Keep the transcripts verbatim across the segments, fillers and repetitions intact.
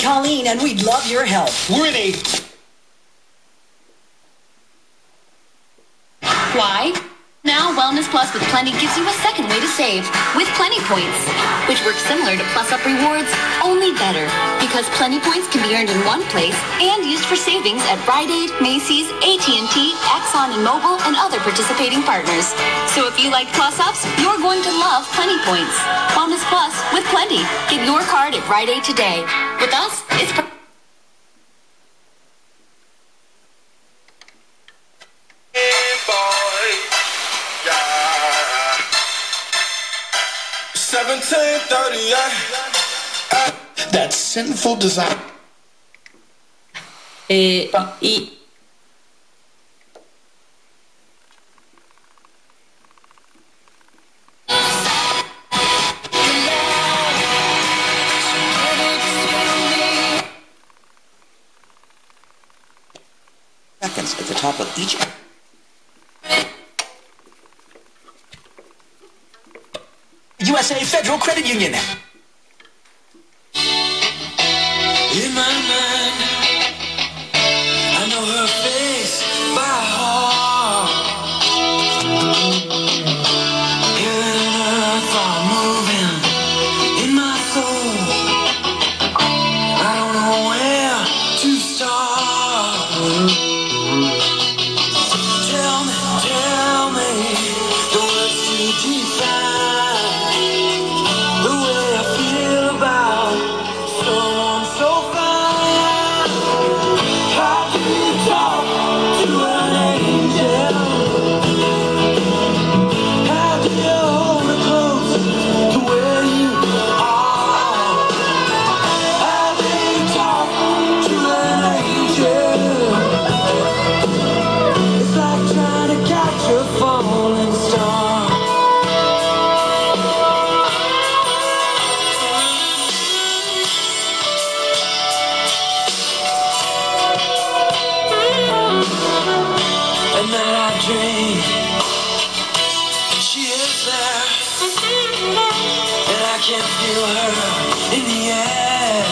Colleen, and we'd love your help. We're in a... Why? Now Wellness Plus with Plenty gives you a second way to save with Plenty Points, which works similar to Plus Up Rewards, only better. Because Plenty Points can be earned in one place and used for savings at Rite Aid, Macy's, A T and T, Exxon and Mobil, and other participating partners. So if you like Plus Ups, you're going to love Plenty Points. Wellness Plus with Plenty. Get your card at Rite Aid today. With us, it's... seventeen thirty-eight. That sinful desire. E, I. Seconds at the top of each. U S A Federal Credit Union. In my mind, I know her face by heart. Heaven and earth are moving in my soul. I don't know where to start. Tell me, tell me the words to define the way I feel about someone so fine. How do you talk to an angel? How do you hold her close to where you are? How do you talk to an angel? It's like trying to catch a falling star. And then I dream she is there, and I can feel her in the air.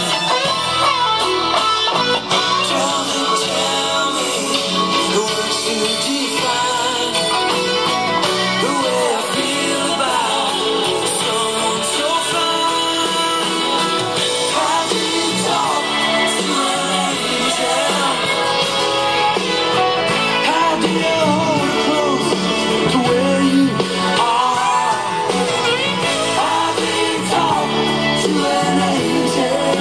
Tell me, tell me the words to define the way I feel about someone so fine. How do you talk to an angel? How do you hold her close to where you are? How do you talk to an angel?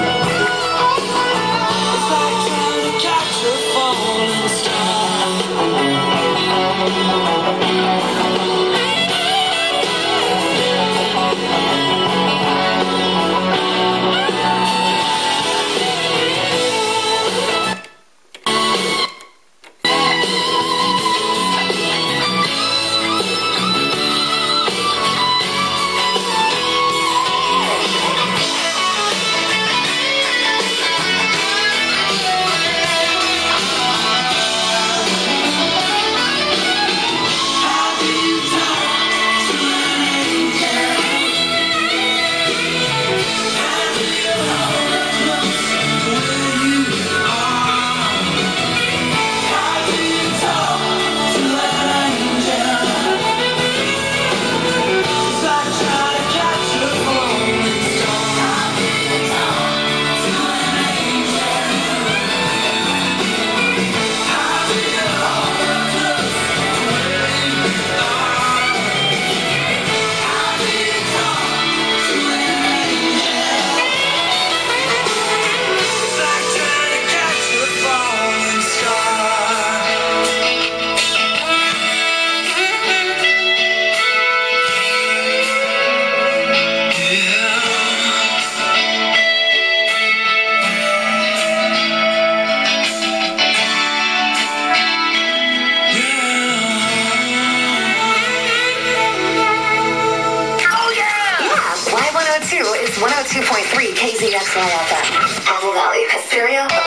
It's like trying to catch a falling star. How do you talk to an angel? How do you hold her close to where you are? How do you talk to an angel? It's like trying to catch a falling star. How do you talk to an angel? How do you hold her close to where you are? How do you talk to an angel? It's like trying to catch a falling star. Y one oh two is one oh two point three K Z X Y F M. Apple Valley, Hysteria.